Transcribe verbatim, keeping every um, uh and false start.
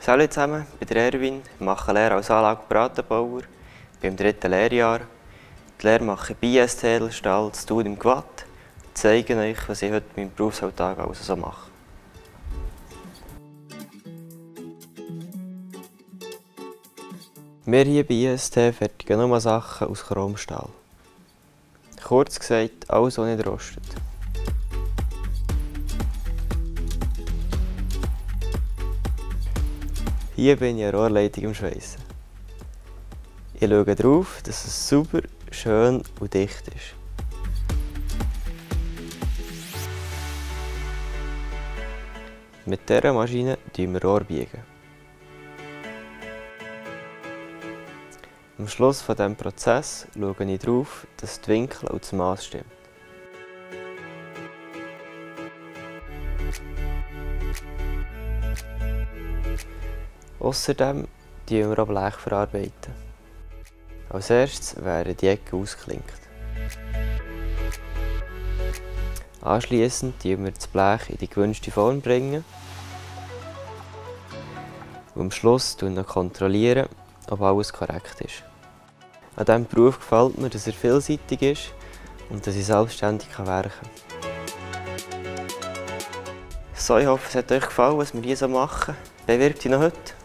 Hallo zusammen, ich bin der Erwin, ich mache Lehre als Anlage- und Brattenbauer, bin im dritten Lehrjahr. Die Lehre mache ich bei I S T Edelstahl, das Tun im Gwatt, und zeige euch, was ich heute in meinem Berufsalltag alles so mache. Wir hier bei I S T fertigen nur Sachen aus Chromstahl. Kurz gesagt, alles, was nicht rostet. Hier bin ich eine Rohrleitung am Schweissen. Ich schaue darauf, dass es sauber, schön und dicht ist. Mit dieser Maschine biegen wir Rohr. Am Schluss dieses Prozesses schaue ich darauf, dass die Winkel und das Maß stimmen. Außerdem verarbeiten wir auch Blech verarbeiten. Als erstes werden die Ecken ausgeklinkt. Anschliessend bringen wir das Blech in die gewünschte Form. Bringen. Und am Schluss kontrollieren, ob alles korrekt ist. An diesem Beruf gefällt mir, dass er vielseitig ist und dass ich selbstständig werken kann. So, ich hoffe, es hat euch gefallen, was wir hier so machen. Bewirbt dich noch heute?